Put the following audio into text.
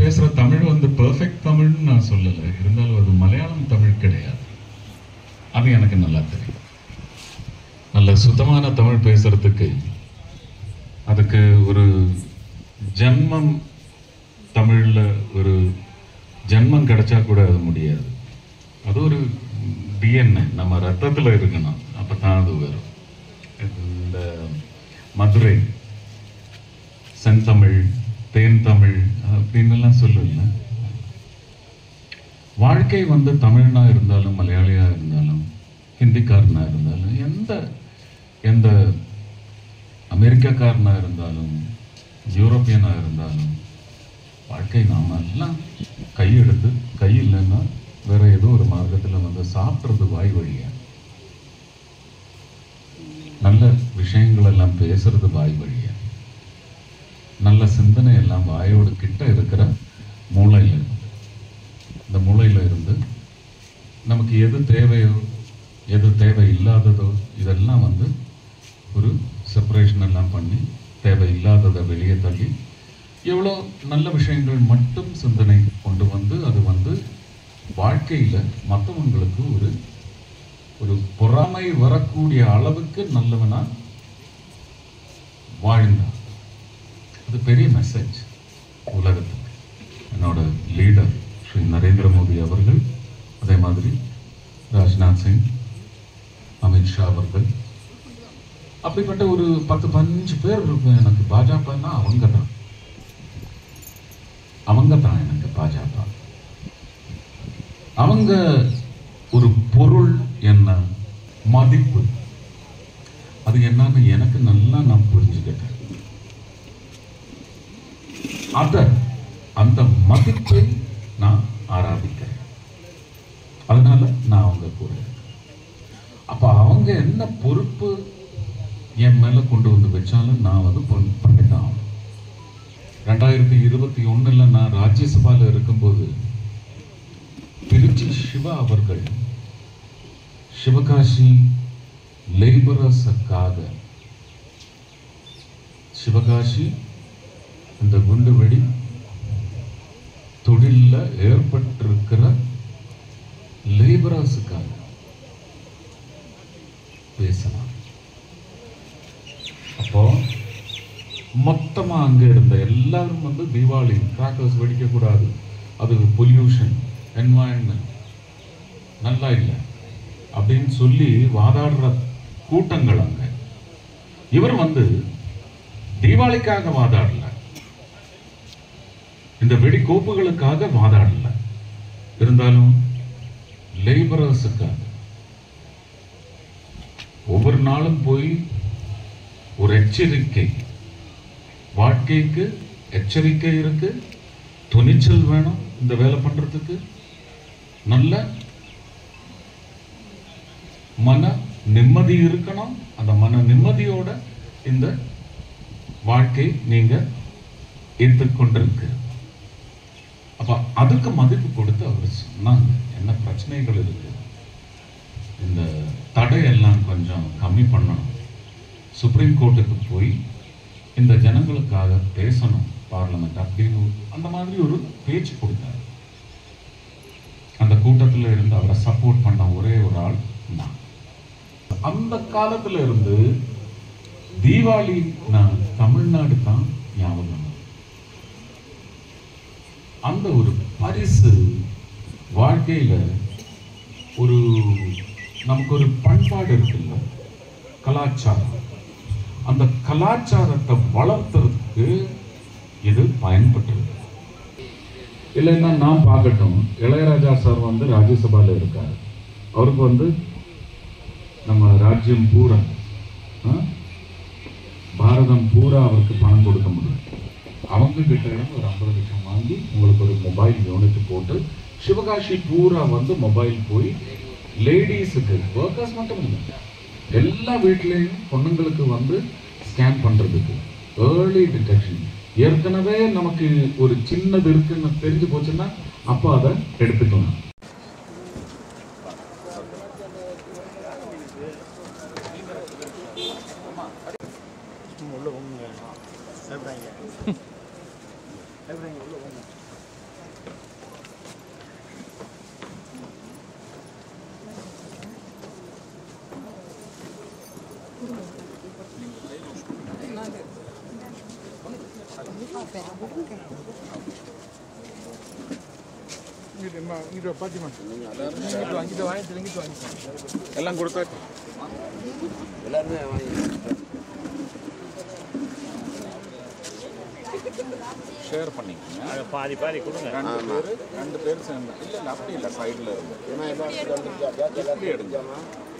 பேசுற தமிழ் வந்து பெர்ஃபெக்ட் தமிழ்னு நான் சொல்லலை, இருந்தாலும் அது மலையாளம் தமிழ் கிடையாது. அது எனக்கு நல்லா தெரியும். நல்ல சுத்தமான தமிழ் பேசுறதுக்கு அதுக்கு ஒரு ஜென்மம், தமிழ்ல ஒரு ஜென்மம் கிடைச்சா கூட அது முடியாது. அது ஒரு டிஎன்ஏ நம்ம ரத்தத்தில் இருக்கணும், அப்பதான் அது வரும். இந்த மதுரை செந்தமிழ் தேன் தமிழ் அப்படின்னுலாம் சொல்லல. வாழ்க்கை வந்து தமிழ்னா இருந்தாலும் மலையாளியா இருந்தாலும் ஹிந்திக்காரனா இருந்தாலும் எந்த அமெரிக்காக்காரனா இருந்தாலும் யூரோப்பியனா இருந்தாலும் வாழ்க்கை நாம எல்லாம் கையெடுத்து, கை இல்லைன்னா வேற ஏதோ ஒரு மார்க்கத்தில் வந்து சாப்பிட்றது வாய் வழியா, நல்ல விஷயங்கள் எல்லாம் பேசுறது வாய் வழியா, நல்ல சிந்தனை எல்லாம் வாயோடு கிட்ட இருக்கிற மூளையில, இந்த மூளையில இருந்து நமக்கு எது தேவையோ எது தேவை இல்லாததோ இதெல்லாம் வந்து ஒரு செப்பரேஷன் எல்லாம் பண்ணி தேவை இல்லாததை வெளியே தள்ளி எவ்வளோ நல்ல விஷயங்கள் மட்டும் சிந்தனை கொண்டு வந்து அது வந்து வாழ்க்கையில மற்றவங்களுக்கு ஒரு பொறாமை வரக்கூடிய அளவுக்கு நல்லவனா வாழ்ந்தான். அது பெரிய மெசேஜ் உலகத்துக்கு. என்னோட லீடர் ஸ்ரீ நரேந்திர மோடி அவர்கள், அதே மாதிரி ராஜ்நாத் சிங், அமித்ஷா அவர்கள், அப்படிப்பட்ட ஒரு 10-15 பேர் இருக்கும். எனக்கு பாஜகன்னா அவங்க தான் எனக்கு பாஜக. அவங்க ஒரு பொருள் என்ன, மதிப்பு, அது என்னன்னு எனக்கு நல்லா நான் புரிஞ்சுக்கிட்டேன். அந்த மதிப்பை நான் ஆராதிக்கிறேன். அதனால நான் அவங்க கூட இருக்கேன். அப்ப அவங்க என்ன பொறுப்பு என் மேல கொண்டு வந்து வச்சாலும் நான் வந்து பண்ணித்தான். 2021 நான் ராஜ்யசபால இருக்கும்போது திருச்சி சிவா அவர்கள் சிவகாசி லேபரர்ஸுக்காக, சிவகாசி இந்த குண்டுவெடி தொழில ஏற்பட்டிருக்கிற லேபரர்ஸுக்காக பேசலாம். அப்போ மொத்தமா அங்க இருந்த எல்லாரும் வந்து தீபாவளி கிராக்கர்ஸ் வெடிக்க கூடாது, அது பொல்யூஷன், என்வாயன்மெண்ட் நல்லா இல்லை அப்படின்னு சொல்லி வாதாடுற கூட்டங்கள் அங்க. இவர் வந்து தீபாவளிக்காக வாதாடல, இந்த வெடிக்கோப்புகளுக்காக வாதாடல, இருந்தாலும் லேபரர்ஸுக்காக ஒவ்வொரு நாளும் போய் ஒரு எச்சரிக்கை, வாழ்க்கைக்கு எச்சரிக்கை இருக்கு, துணிச்சல் வேணும் இந்த வேலை பண்றதுக்கு, நல்ல மன நிம்மதி இருக்கணும். அந்த மன நிம்மதியோட இந்த வாழ்க்கை நீங்க ஏற்றுக்கொண்டிருக்கு. அப்ப அதுக்கு மதிப்பு கொடுத்து அவர் சொன்னாங்க என்ன பிரச்சனைகள் இருக்கு, இந்த தடையெல்லாம் கொஞ்சம் கம்மி பண்ணணும், சுப்ரீம் கோர்ட்டுக்கு போய் இந்த ஜனங்களுக்காக பேசணும் பார்லிமெண்ட் அப்படின்னு அந்த மாதிரி ஒரு பேச்சு கொடுத்தார். அந்த கூட்டத்தில் இருந்து அவரை சப்போர்ட் பண்ண ஒரே ஒரு ஆள் நான். அந்த காலத்துல இருந்து தீபாவளி நான் தமிழ்நாடு தான் ஞாபகம். அந்த ஒரு பரிசு வாழ்க்கையில ஒரு நமக்கு ஒரு பண்பாடு இருக்குல்ல, கலாச்சாரம், அந்த கலாச்சாரத்தை வளர்த்துறதுக்கு இது பயன்பட்டு. இல்லைன்னா நான் பார்க்கட்டும், இளையராஜா சார் வந்து ராஜ்யசபால இருக்காரு, அவருக்கு வந்து நம்ம ராஜ்யம் பூரா பாரதம் பூரா அவருக்கு பணம் கொடுக்க முடியும். அவங்க கிட்ட இருந்து ஒரு 50 லட்சம் வாங்கி உங்களுக்கு ஒரு மொபைல் யூனிட் போட்டு சிவகாசி பூரா வந்து மொபைல் போய் லேடிஸுக்கு, ஒர்க்கர்ஸ் மட்டும் இல்லை, எல்லா வீட்லேயும் பொண்ணுங்களுக்கு வந்து ஸ்கேன் பண்றதுக்கு ஏர்லி டிடெக்ஷன். ஏற்கனவே நமக்கு ஒரு சின்னது இருக்குன்னு தெரிஞ்சு போச்சுன்னா அப்போ அதை எடுத்துக்கலாம். உள்ள போங்க, பயப்படாங்க, பயப்படாங்க, உள்ள போங்க. எல்லாம் கொடுத்தா எல்லாருமே ஷேர் பண்ணிக்கோங்க. அதை பாதி பாதி கொடுங்க. ரெண்டு பேர் சேர்ந்து இல்லை அப்படி இல்லை சைடில் இருந்து ஏன்னா எல்லாரும் எடுங்க